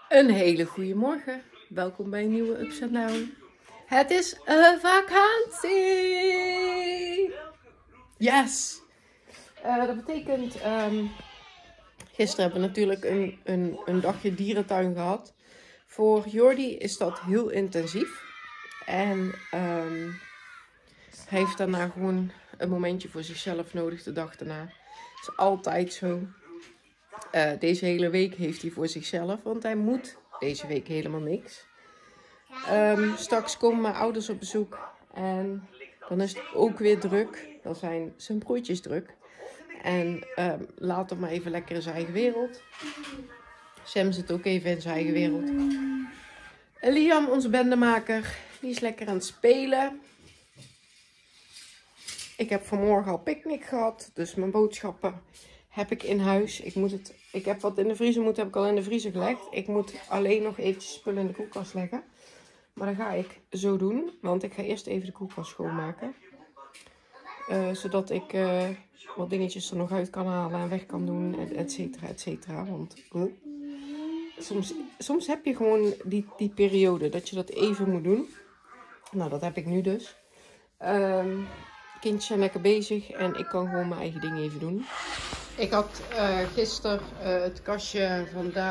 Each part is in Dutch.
Een hele goede morgen. Welkom bij een nieuwe Ups and Down. Het is vakantie! Yes! Dat betekent, gisteren hebben we natuurlijk een dagje dierentuin gehad. Voor Jordi is dat heel intensief. En hij heeft daarna gewoon een momentje voor zichzelf nodig de dag daarna. Dat is altijd zo. Deze hele week heeft hij voor zichzelf, want hij moet deze week helemaal niks. Straks komen mijn ouders op bezoek en dan is het ook weer druk. Dan zijn zijn broertjes druk. En later maar even lekker in zijn eigen wereld. Sam zit ook even in zijn eigen wereld. En Liam, onze bendemaker, die is lekker aan het spelen. Ik heb vanmorgen al picknick gehad, dus mijn boodschappen heb ik in huis. Ik heb wat in de vriezer heb ik al in de vriezer gelegd. Ik moet alleen nog eventjes spullen in de koelkast leggen. Maar dat ga ik zo doen, want ik ga eerst even de koelkast schoonmaken. Zodat ik wat dingetjes er nog uit kan halen en weg kan doen, et cetera, et cetera. Want soms heb je gewoon die periode dat je dat even moet doen. Nou, dat heb ik nu dus. Kindjes zijn lekker bezig en ik kan gewoon mijn eigen dingen even doen. Ik had gisteren het kastje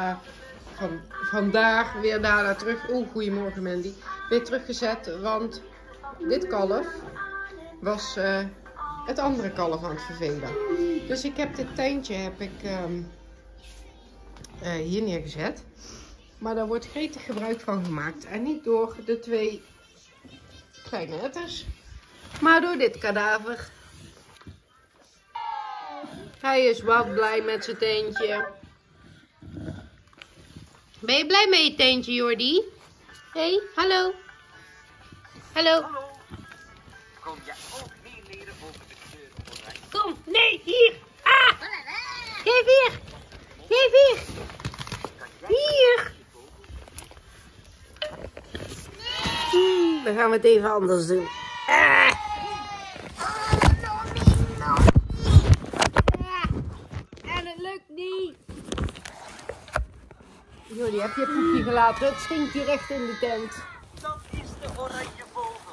vandaag weer daar terug. Oeh, goedemorgen Mandy. Weer teruggezet, want dit kalf was het andere kalf aan het vervelen. Dus ik heb dit tuintje hier neergezet. Maar daar wordt gretig gebruik van gemaakt. En niet door de twee kleine etters, maar door dit kadaver. Hij is wat blij met zijn teentje. Ben je blij met je teentje, Jordi? Hey, hallo. Hallo. Hallo. Kom jij ook niet leren over de kleur oranje? Kom, nee, hier. Ah! Geef hier. Geef hier. Hier. Dan gaan we het even anders doen. Ah! En het lukt niet. Jordi, heb je het poepje gelaten? Het stinkt hier echt in de tent. Dat is de oranje vogel.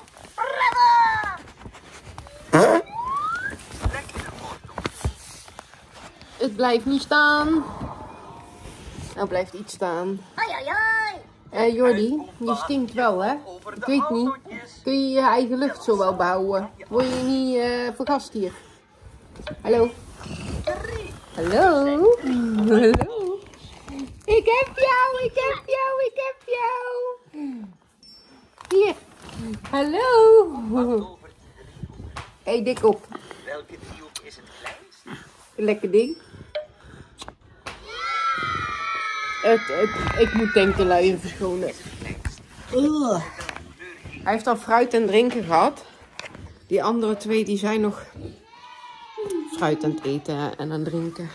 Lekkere wortel. Het blijft niet staan. Nou blijft iets staan. Jordi, je stinkt wel, hè? Ik weet niet. Kun je je eigen lucht zo wel behouden? Word je niet vergast hier? Hallo? Hallo? Hallo? Ik heb jou, ik heb jou, ik heb jou. Hier. Hallo? Hey, dik op. Welke driehoek is het kleinst? Lekker ding. Ik moet denk de luier verschonen. Hij heeft al fruit en drinken gehad. Die andere twee die zijn nog fruit aan het eten en aan het drinken.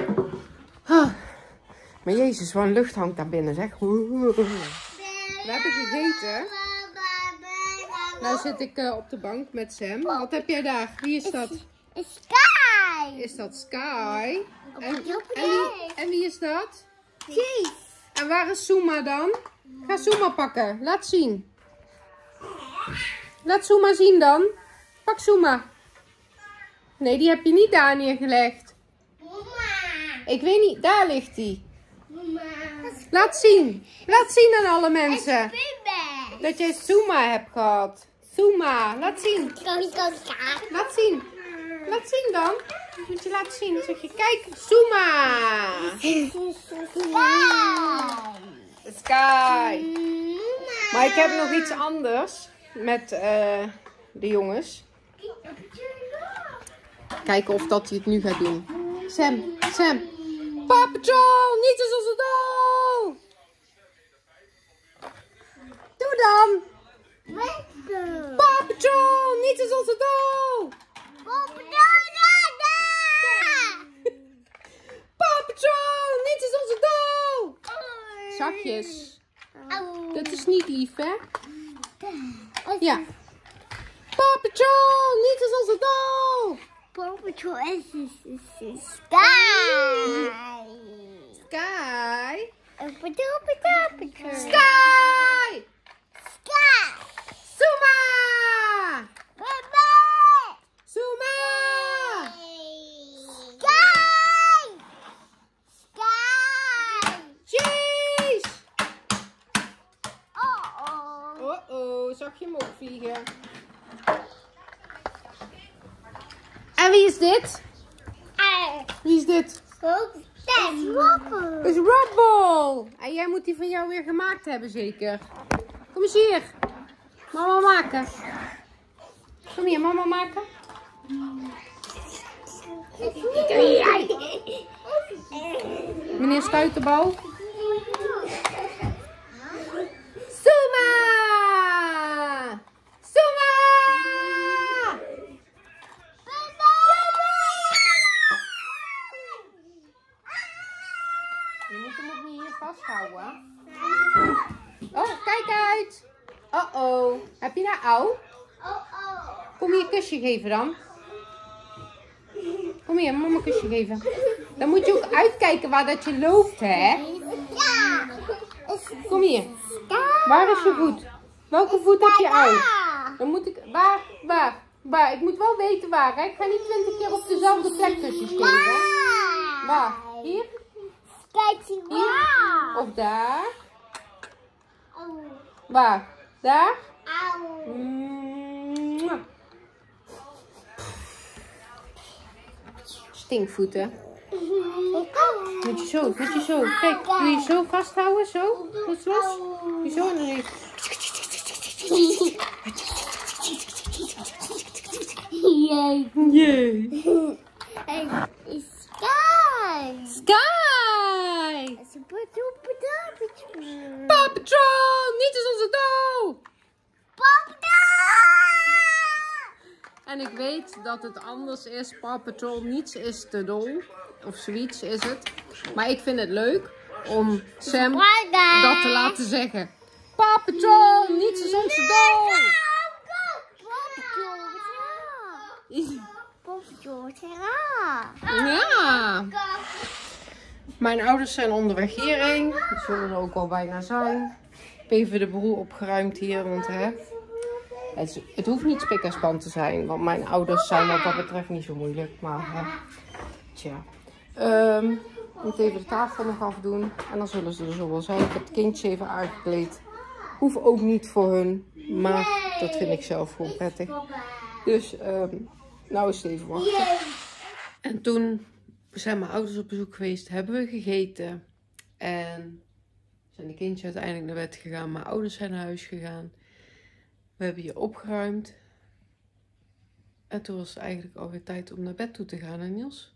Maar jezus, wat een lucht hangt daar binnen, zeg. We hebben gegeten. Nou zit ik op de bank met Sam. Wat heb jij daar? Wie is dat? Sky! Is dat Sky? En En wie is dat? Cheese! En waar is Suma dan? Ga Suma pakken. Laat zien. Laat Suma zien dan. Pak Suma. Nee, die heb je niet daar neergelegd. Ik weet niet. Daar ligt die. Laat zien. Laat zien aan alle mensen. Dat jij Suma hebt gehad. Suma. Laat zien. Laat zien. Laat zien dan. Moet je laten zien. Dan zeg je, kijk, Suma. Sky. Maar ik heb nog iets anders met de jongens. Kijken of dat hij het nu gaat doen. Sam. Paw Patrol, niet als onze doel. Doe dan. Paw Patrol, niet als onze doel. Paw Patrol, niet als onze doel. Zachtjes. Dat is niet lief, hè? Ja. Paw Patrol, niet als onze doel. Paw Patrol is Sky! Sky. Patrol, Patrol, Paw Sky! Sky. Suma! Baba. Suma! Sky. Sky. Cheese! Oh. Oh, zag je hem ook vliegen? En wie is dit? Wie is dit? Dat is Wobble. Dat is Rubble. En jij moet die van jou weer gemaakt hebben, zeker? Kom eens hier. Mama maken. Kom hier, mama maken. Meneer Stuiterbal. Suma! Suma! Je moet hem ook niet hier vasthouden. Oh, kijk uit. Oh. Heb je daar au? Kom hier een kusje geven dan. Kom hier, mama een kusje geven. Dan moet je ook uitkijken waar dat je loopt, hè? Kom hier. Waar is je voet? Welke voet heb je uit? Dan moet ik... Waar? Ik moet wel weten waar, hè? Ik ga niet 20 keer op dezelfde plek kusjes geven. Waar? Hier? Hier? Of daar? Waar? Daar? Stinkvoeten. Moet je zo. Kijk, doe je zo vasthouden, zo. Goed los. Je zo en dan even. Jee. Sky! Paw Patrol! Niet is onze doel! En ik weet dat het anders is. Paw Patrol, niets is te dol. Of zoiets is het. Maar ik vind het leuk om Sam dat te laten zeggen. Paw Patrol, niets is onze doel! Ja! Mijn ouders zijn onderweg hierheen. Die zullen er ook al bijna zijn. Even de boel opgeruimd hier, want hè, het hoeft niet spik en span te zijn. Want mijn ouders zijn wat dat betreft niet zo moeilijk. Maar hè, tja. Ik moet even de tafel nog afdoen. En dan zullen ze er zo wel zijn. Ik heb het kindje even aangekleed. Hoeft ook niet voor hun. Maar dat vind ik zelf gewoon prettig. Dus nou is het even wachten. En toen zijn mijn ouders op bezoek geweest. Hebben we gegeten. En zijn de kindjes uiteindelijk naar bed gegaan. Mijn ouders zijn naar huis gegaan. We hebben hier opgeruimd. En toen was het eigenlijk alweer tijd om naar bed toe te gaan, hè Niels?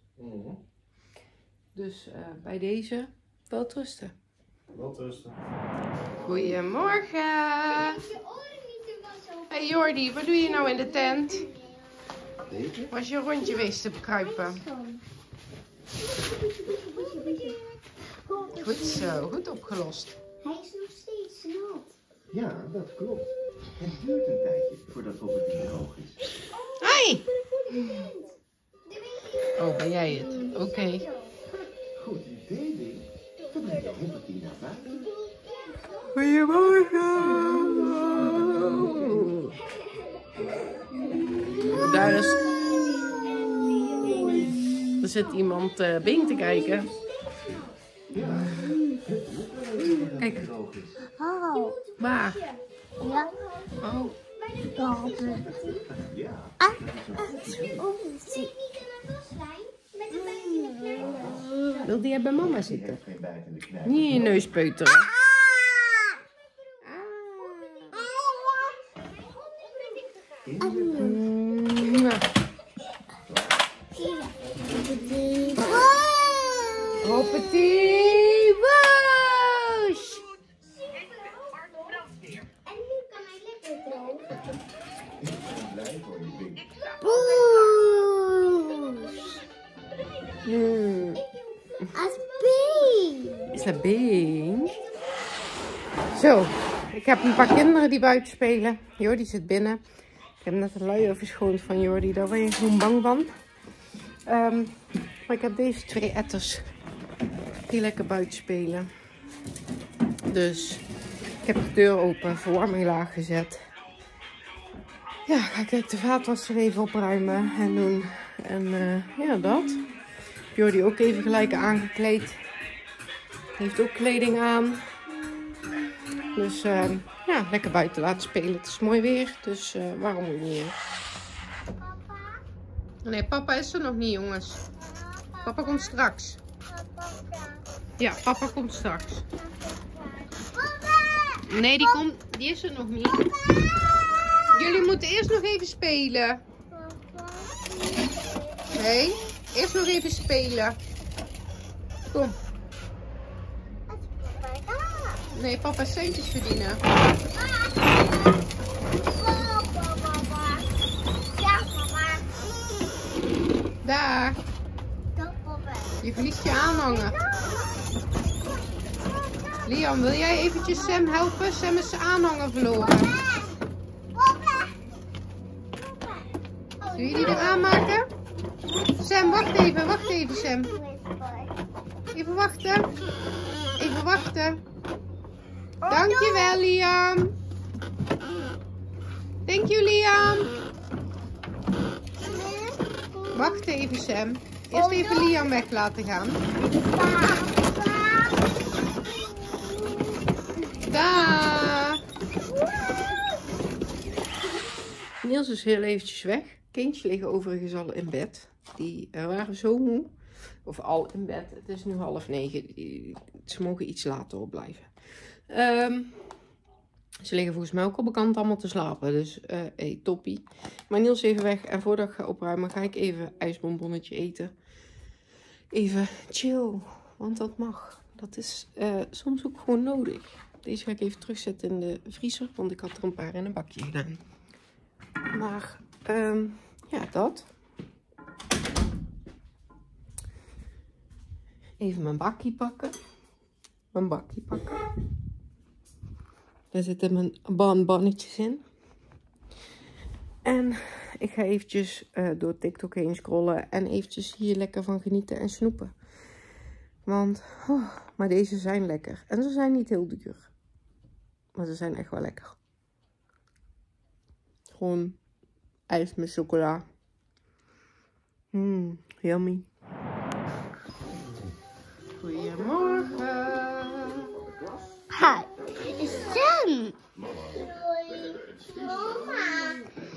Dus bij deze, welterusten. Welterusten. Goedemorgen. Hey Jordi, wat doe je nou in de tent? Was je een rondje geweest te bekruipen? Goed zo, goed opgelost. Hij is nog steeds nat. Ja, dat klopt. Het duurt een tijdje voordat Poppetje droog is. Hoi! Oh, ben jij het? Oké. Goed idee, Ding. Dan breng je Poppetje naar buiten. Goedemorgen! Daar is... Er zit iemand Bing te kijken. Kijk. Oh. Waar? Ja. Oh. Ja. Wil die bij mama zitten? Heeft geen bijt in de knijp. Niet in je neus peuteren. Hoppatee, woes! En nu kan hij lekker droog. Ik ben blij voor je, Ding. Als Bing. Is dat Bing? Zo, ik heb een paar kinderen die buiten spelen. Jordi zit binnen. Ik heb net de luier verschoond van Jordi. Daar ben je gewoon bang van. Maar ik heb deze twee etters die lekker buiten spelen. Dus ik heb de deur open, verwarming laag gezet. Ja, ga ik de vaatwasser even opruimen en doen. En ja, dat. Jordi ook even gelijk aangekleed. Heeft ook kleding aan. Dus ja, lekker buiten laten spelen. Het is mooi weer, dus waarom ook niet? Nee, papa is er nog niet, jongens. Papa komt straks. Ja, papa komt straks. Nee, die is er nog niet. Jullie moeten eerst nog even spelen. Nee, eerst nog even spelen. Kom. Nee, papa centjes verdienen. Daar. Je verliest je aanhanger. Liam, wil jij eventjes Sam helpen? Sam is zijn aanhanger verloren. Doe je die eraan maken? Sam, wacht even Sam. Even wachten. Even wachten. Dankjewel, Liam. Thank you, Liam. Wacht even, Sam. Eerst even Liam weg laten gaan. Daar. Niels is heel eventjes weg. Kindjes liggen overigens al in bed. Die waren zo moe. Of al in bed. Het is nu 8:30. Ze mogen iets later opblijven. Ze liggen volgens mij ook al bekend allemaal te slapen. Dus hey, toppie. Maar Niels is even weg. En voordat ik ga opruimen ga ik even ijsbonbonnetje eten. Even chill. Want dat mag. Dat is soms ook gewoon nodig. Deze ga ik even terugzetten in de vriezer. Want ik had er een paar in een bakje gedaan. Maar ja, dat. Even mijn bakkie pakken. Daar zitten mijn bonbonnetjes in. En ik ga eventjes door TikTok heen scrollen. En eventjes hier lekker van genieten en snoepen. Want, maar deze zijn lekker. En ze zijn niet heel duur. Maar ze zijn echt wel lekker. Gewoon ijs met chocola. Yummy. Goedemorgen. Hi, Sam. Mama.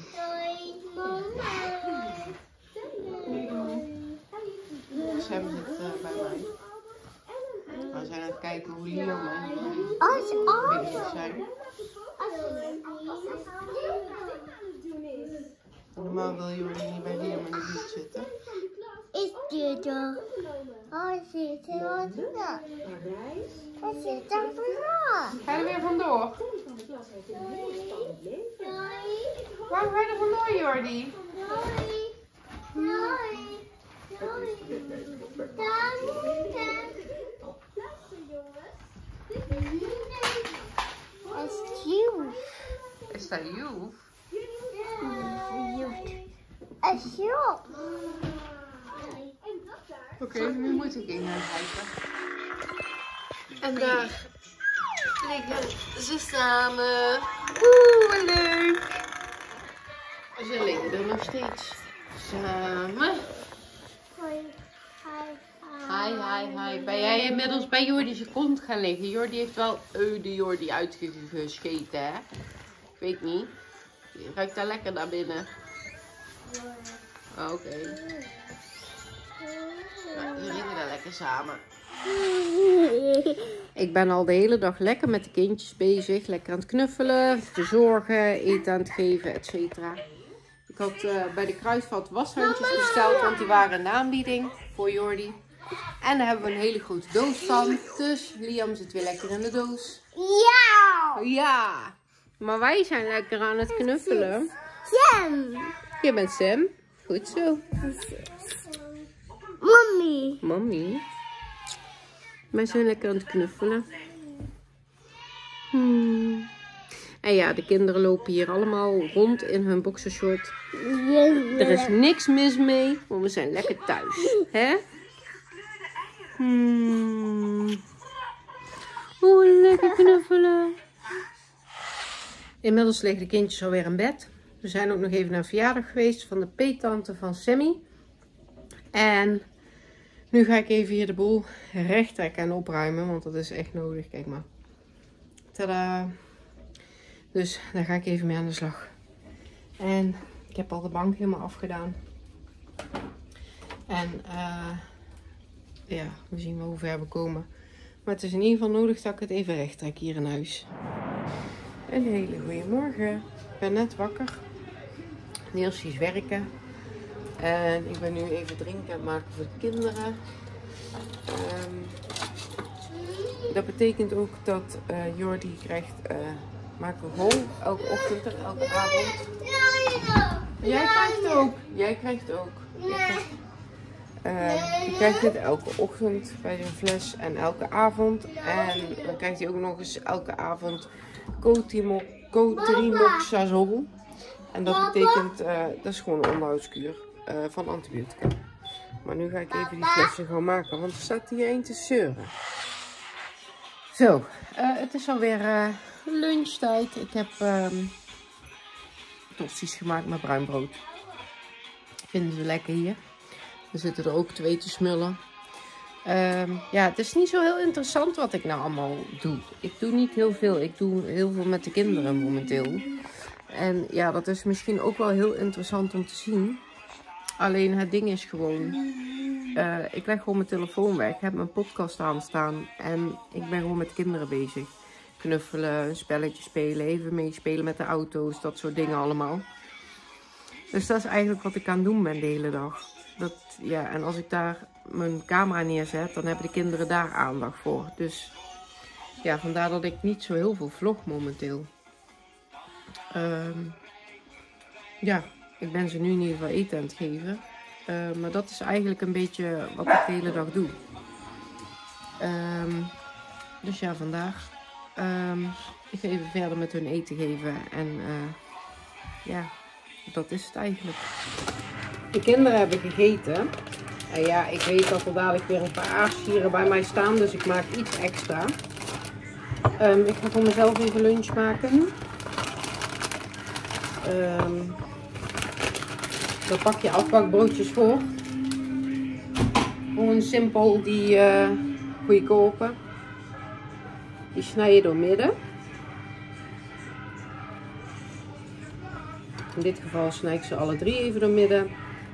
Sam zit bij mij. We zijn aan het kijken hoe Liam en bezig zijn. Normaal wil Jordi niet bij Liam in de buurt zitten. Is dit er? Oh, zit er wat vanaf? Wat zit er vanaf? Ga je er weer vandoor? Waarom ga je er vandoor, Jordi? Is dat Joef? Oké, nu moet ik in gaan kijken. En daar liggen ze samen. Wat leuk. Ze liggen er nog steeds samen. Hi. Ben jij inmiddels bij Jordi's kont gaan liggen? Jordi heeft wel de Jordi uitgescheten, hè? Ik weet niet. Je ruikt daar lekker naar binnen. Oké. Nou, ze liggen daar lekker samen. Ik ben al de hele dag lekker met de kindjes bezig. Lekker aan het knuffelen, verzorgen, eten aan het geven, etc. Ik had bij de Kruidvat washandjes besteld, want die waren in de aanbieding voor Jordi. En daar hebben we een hele grote doos van. Dus Liam zit weer lekker in de doos. Ja! Ja! Maar wij zijn lekker aan het knuffelen. Sam! Je bent Sam. Goed zo. Mommy. Wij zijn lekker aan het knuffelen. En ja, de kinderen lopen hier allemaal rond in hun boxershort. Er is niks mis mee, want we zijn lekker thuis. Hè? Oeh, lekker knuffelen. Inmiddels liggen de kindjes alweer in bed. We zijn ook nog even naar een verjaardag geweest van de peettante van Sammy. En nu ga ik even hier de boel recht trekken en opruimen, want dat is echt nodig. Kijk maar. Tadaa. Dus daar ga ik even mee aan de slag. En ik heb al de bank helemaal afgedaan. En ja, we zien wel hoe ver we komen. Maar het is in ieder geval nodig dat ik het even recht trek hier in huis. Een hele goede morgen. Ik ben net wakker. Niels is werken. En ik ben nu even drinken aan het maken voor de kinderen. Dat betekent ook dat Jordi krijgt macrogol elke ochtend en elke avond. Jij krijgt ook. Jij krijgt ook. Je krijgt dit elke ochtend bij zijn fles en elke avond. En dan krijgt hij ook nog eens elke avond cotrimoxazol. En dat betekent, dat is gewoon een onderhoudskuur van antibiotica. Maar nu ga ik even die flessen gaan maken, want er staat hier één te zeuren. Zo, het is alweer lunchtijd. Ik heb tosti's gemaakt met bruin brood. Vinden ze lekker hier. Er zitten er ook 2 te smullen. Ja, het is niet zo heel interessant wat ik nou allemaal doe. Ik doe niet heel veel. Ik doe heel veel met de kinderen momenteel. En ja, dat is misschien ook wel heel interessant om te zien. Alleen het ding is gewoon, ik leg gewoon mijn telefoon weg. Ik heb mijn podcast aanstaan en ik ben gewoon met kinderen bezig. Knuffelen, een spelletje spelen, even meespelen met de auto's, dat soort dingen allemaal. Dus dat is eigenlijk wat ik aan het doen ben de hele dag. Ja, en als ik daar mijn camera neerzet, dan hebben de kinderen daar aandacht voor. Dus ja, vandaar dat ik niet zo heel veel vlog momenteel. Ja, ik ben ze nu in ieder geval eten aan het geven. Maar dat is eigenlijk een beetje wat ik de hele dag doe. Dus ja, vandaag. Ik ga even verder met hun eten geven. En ja, dat is het eigenlijk. De kinderen hebben gegeten. En ja, ik weet dat er dadelijk weer een paar aardschieren bij mij staan. Dus ik maak iets extra. Ik ga voor mezelf even lunch maken. Daar pak je afbakbroodjes voor. Gewoon simpel die goedkope. Die snij je door midden. In dit geval snij ik ze alle 3 even door midden.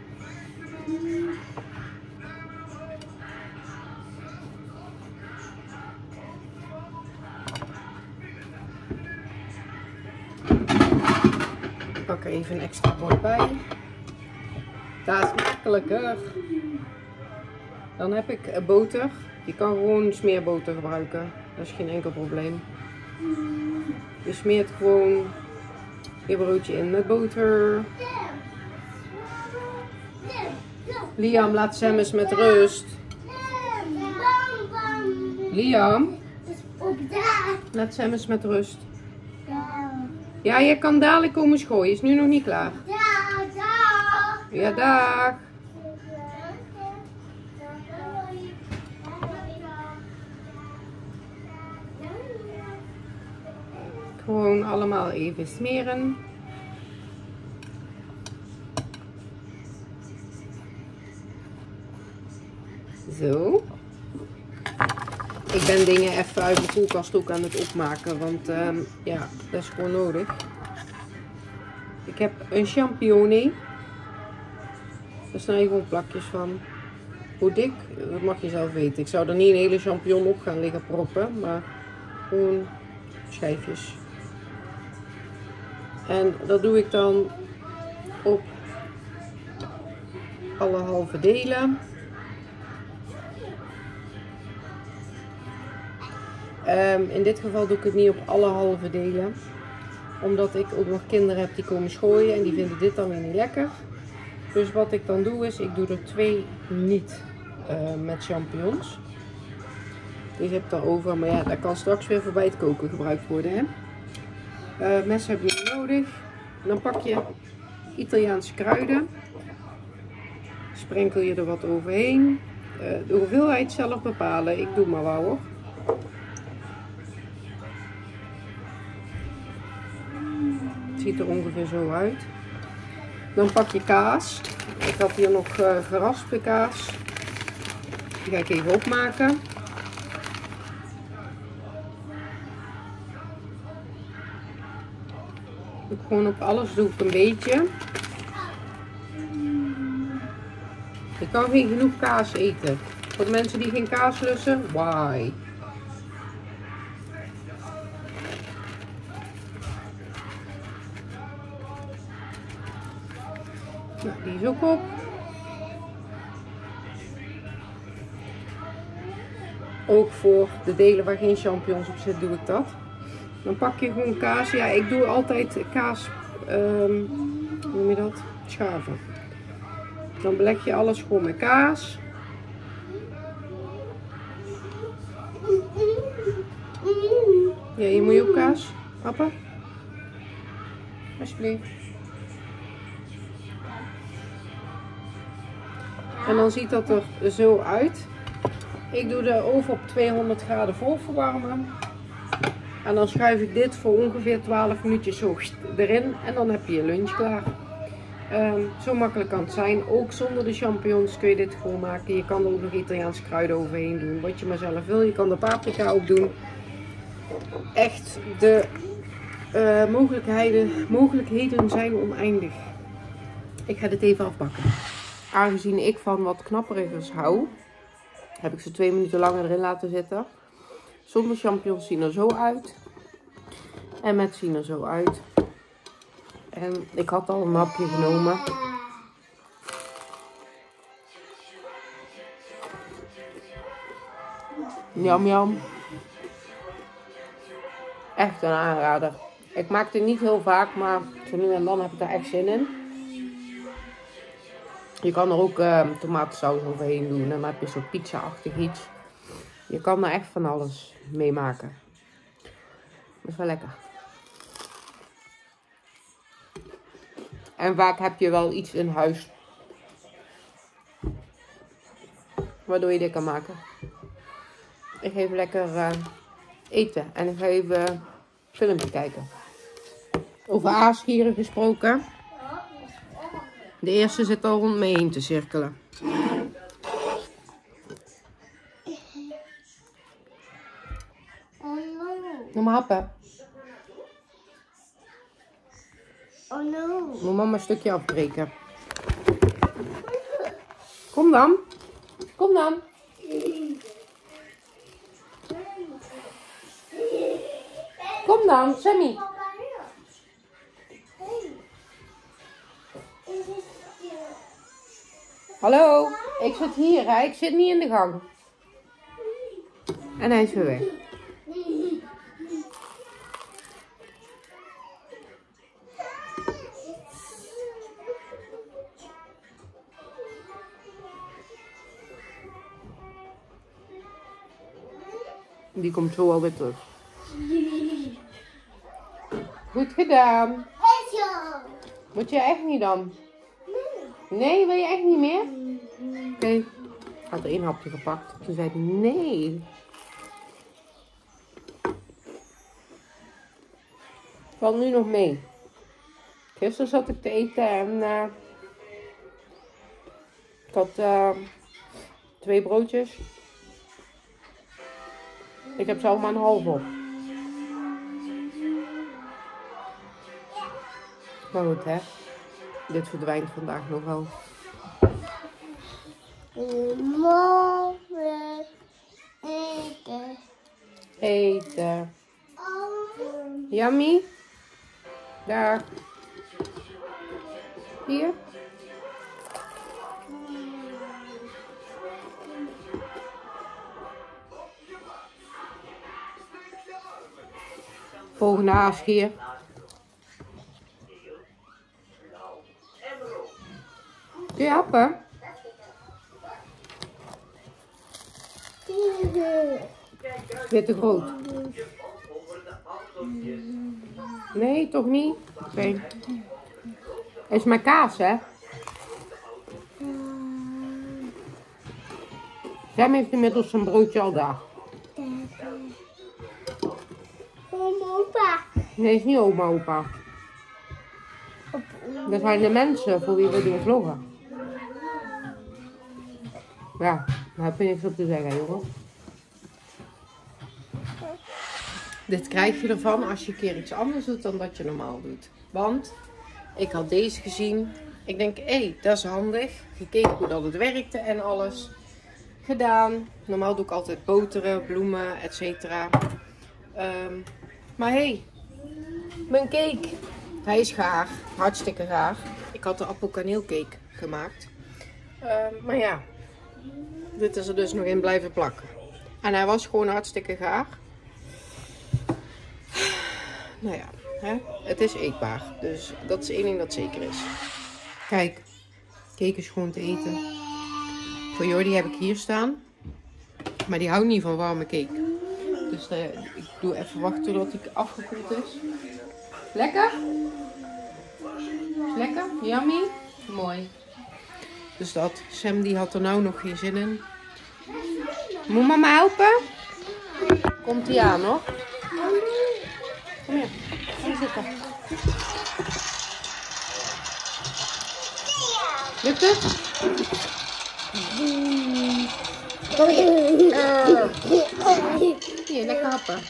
Ik pak er even een extra bord bij. Dat is makkelijker. Dan heb ik boter. Je kan gewoon smeerboter gebruiken. Dat is geen enkel probleem. Je smeert gewoon je broodje in met boter. Liam, laat Sam eens met rust. Liam, laat Sam eens met rust. Ja, je kan dadelijk komen schooien. Is nu nog niet klaar. Ja, dag. Gewoon allemaal even smeren. Zo. Ik ben dingen even uit de koelkast ook aan het opmaken, want ja, dat is gewoon nodig. Ik heb een champignon. Daar snij je gewoon plakjes van. Hoe dik? Dat mag je zelf weten. Ik zou er niet een hele champignon op gaan liggen proppen, maar gewoon schijfjes. En dat doe ik dan op alle halve delen. In dit geval doe ik het niet op alle halve delen. Omdat ik ook nog kinderen heb die komen schooien en die vinden dit dan weer niet lekker. Dus wat ik dan doe is, ik doe er 2 niet met champignons. Deze heb ik dan over, maar ja, dat kan straks weer voor bij het koken gebruikt worden. Hè? Mes heb je nodig. Dan pak je Italiaanse kruiden. Sprenkel je er wat overheen. De hoeveelheid zelf bepalen. Ik doe maar wel hoor. Het ziet er ongeveer zo uit. Dan pak je kaas. Ik had hier nog geraspte kaas. Die ga ik even opmaken. Gewoon op alles doe ik een beetje. Je kan geen genoeg kaas eten. Voor de mensen die geen kaas lussen, why? Nou, die is ook op. Ook voor de delen waar geen champignons op zit, doe ik dat. Dan pak je gewoon kaas. Ja, ik doe altijd kaas, hoe noem je dat? Schaven. Dan beleg je alles gewoon met kaas. Ja, hier moet je ook kaas. Papa? Alsjeblieft. En dan ziet dat er zo uit. Ik doe de oven op 200 graden voorverwarmen. En dan schuif ik dit voor ongeveer 12 minuutjes zo erin. En dan heb je je lunch klaar. Zo makkelijk kan het zijn. Ook zonder de champignons kun je dit gewoon maken. Je kan er ook nog Italiaanse kruiden overheen doen. Wat je maar zelf wil. Je kan de paprika ook doen. Echt, de mogelijkheden zijn oneindig. Ik ga dit even afbakken. Aangezien ik van wat knapperigers hou, heb ik ze 2 minuten langer erin laten zitten. Zonder champignons zien er zo uit. En met zien er zo uit. En ik had al een hapje genomen. Jam jam. Echt een aanrader. Ik maak het niet heel vaak, maar zo nu en dan heb ik er echt zin in. Je kan er ook tomatensaus overheen doen. En dan heb je zo'n pizza-achtig iets. Je kan er echt van alles mee maken. Dat is wel lekker. En vaak heb je wel iets in huis waardoor je dit kan maken. Ik ga even lekker eten. En ik ga even een filmpje kijken. Over aasgieren gesproken. De eerste zit al rond me heen te cirkelen. Noem maar happen. Oh no. Moet mama een stukje afbreken. Kom dan. Kom dan. Kom dan, Sammy. Hallo, ik zit hier, hè? Ik zit niet in de gang. En hij is weer weg. Die komt zo alweer terug. Goed gedaan. Moet je echt niet dan? Nee, wil je echt niet meer? Oké. Ik had er 1 hapje gepakt. Toen zei hij nee. Valt nu nog mee. Gisteren zat ik te eten en ik had 2 broodjes. Ik heb zelf maar een half op. Maar goed, hè. Dit verdwijnt vandaag nog wel. Morgen eten. Eten. Yummy. Daar. Hier. Volgende aasgier. Kun je happen? Weer te groot. Nee, toch niet? Oké. Is maar kaas, hè? Sam heeft inmiddels zijn broodje al daar. Opa. Nee, is niet oma, opa. Dat zijn de mensen voor wie we doen vloggen. Ja, daar heb je niks op te zeggen, jongen. Dit krijg je ervan als je een keer iets anders doet dan dat je normaal doet. Want ik had deze gezien. Ik denk, hé, dat is handig. Gekeken hoe dat het werkte en alles. Gedaan. Normaal doe ik altijd boteren, bloemen, etc. Maar hé, mijn cake. Hij is gaar. Hartstikke gaar. Ik had de appelkaneelcake gemaakt. Maar ja, dit is er dus nog in blijven plakken. En hij was gewoon hartstikke gaar. Nou ja, hè? Het is eetbaar. Dus dat is één ding dat zeker is. Kijk, cake is gewoon te eten. Voor Jordi heb ik hier staan. Maar die houdt niet van warme cake. Dus ik doe even wachten totdat hij afgekoeld is. Lekker? Is lekker? Yummy? Mooi. Dus dat. Sam die had er nou nog geen zin in. Moet mama helpen? Komt hij aan hoor. Kom hier. Kom zitten. Lukt het? Hier, lekker happen.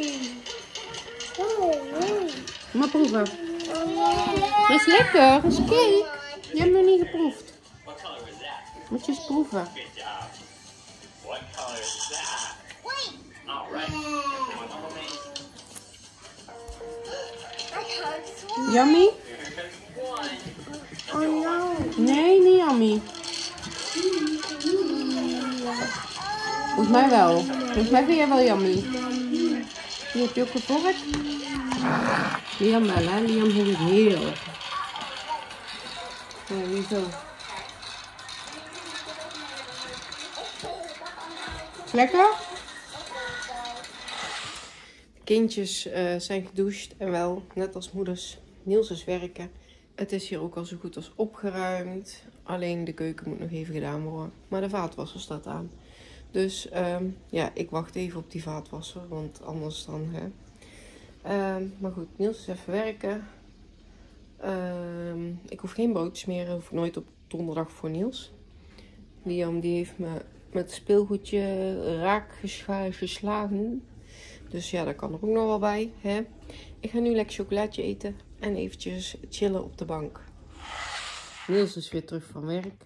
Maar proeven. Dat is lekker. Dat is cake. Je hebt nog niet geproefd. Moet je eens proeven. Yummy? Oh no. Nee, niet yummy. Volgens mij wel. Volgens mij vind jij wel yummy. Hier heb je ook gevorkt. Liam wel, hè? Liam vindt het heel lekker. Ja, wieso? Is lekker? De kindjes zijn gedoucht en wel, net als moeders, Niels is werken. Het is hier ook al zo goed als opgeruimd. Alleen de keuken moet nog even gedaan worden. Maar de vaatwasser staat aan. Dus ja, ik wacht even op die vaatwasser. Want anders dan... Hè. Maar goed, Niels is even werken. Ik hoef geen brood te smeren. Hoef ik nooit op donderdag voor Niels. Liam die heeft me met speelgoedje raak geslagen. Dus ja, daar kan er ook nog wel bij. Hè. Ik ga nu lekker chocolaatje eten. En eventjes chillen op de bank. Niels is weer terug van werk.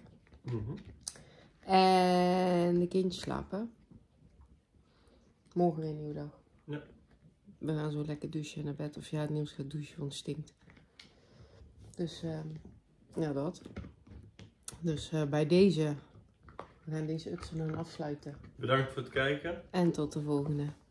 En de kindjes slapen. Morgen weer een nieuwe dag. Ja. We gaan zo lekker douchen naar bed. Of ja, Niels gaat douchen, want het stinkt. Dus ja, dat. Dus bij deze. We gaan deze Utsen dan afsluiten. Bedankt voor het kijken. En tot de volgende.